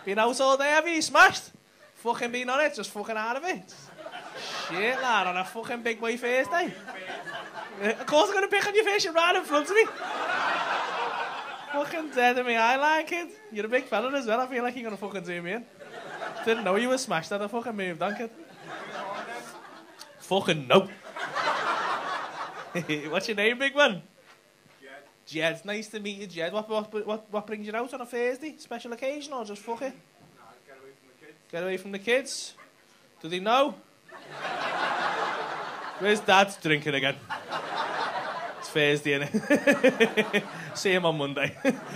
Been out all day, have you? Smashed? Fucking been on it, just fucking out of it. Shit, lad, on a fucking big boy face day. Of course I'm going to pick on your face, you're right in front of me. Fucking dead in my eye line, kid. You're a big fella as well, I feel like you're going to fucking zoom in. Didn't know you were smashed, I'd have fucking moved on, kid. Fucking no. What's your name, big one? Jed. Jed, nice to meet you, Jed. What brings you out on a Thursday? Special occasion or just fuck it? Nah, get away from the kids. Get away from the kids? Do they know? Where's Dad drinking again? It's Thursday, innit? See him on Monday.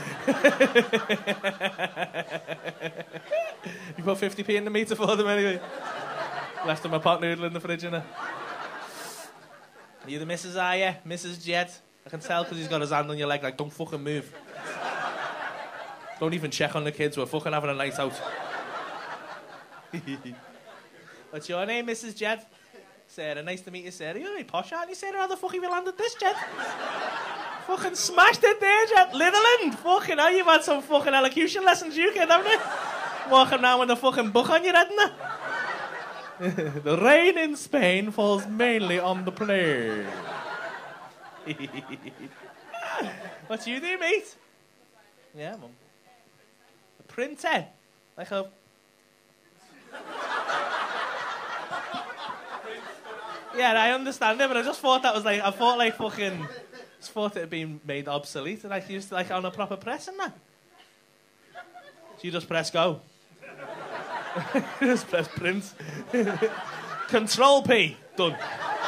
You put 50p in the meter for them anyway. Left him a pot noodle in the fridge, innit? You the missus, are you? Mrs. Jed? I can tell because he's got his hand on your leg, like, don't fucking move. Don't even check on the kids, we're fucking having a night out. What's your name, Mrs. Jed? Sarah, nice to meet you, Sarah. You're really posh, aren't you, Sarah? How the fuck have you landed this, Jed? Fucking smashed it there, Jed. Litherland. Fucking hell, you've had some fucking elocution lessons, you kid, haven't you? Walking around with a fucking book on your head, innit? The rain in Spain falls mainly on the plain. What you do, mate? Yeah, mum. A printer? Like a... Yeah, I understand it, but I just thought that was like... I thought like fucking... Just thought it had been made obsolete. Like you used to like on a proper press and that. So you just press go. Just press print. Control P. Done.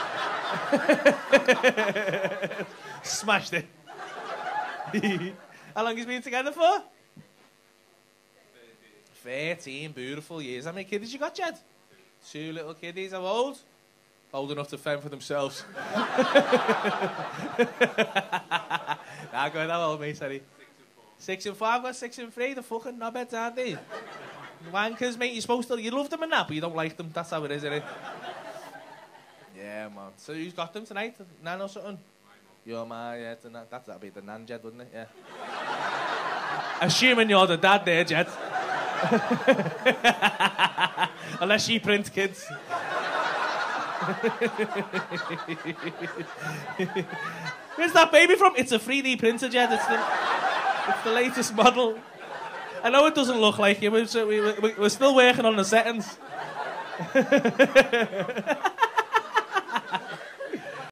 Smashed it. How long has been together for? 13 beautiful years. How many kids you got, Jed? 2 little kiddies. How old? Old enough to fend for themselves. Nah, go ahead, how old, mate, sorry? 6 and 4. I've got 6 and 3. They're fucking knobheads, aren't they? Wankers, mate. You're supposed to... You love them and that, but you don't like them. That's how it is, isn't it? Yeah, man. So who's got them tonight? Nan or something? Your ma, yeah. That'd be the Nan, Jed, wouldn't it? Yeah. Assuming you're the dad there, Jed. Unless she prints kids. Where's that baby from? It's a 3D printer, Jed. It's the latest model. I know it doesn't look like you, but we're still working on the settings.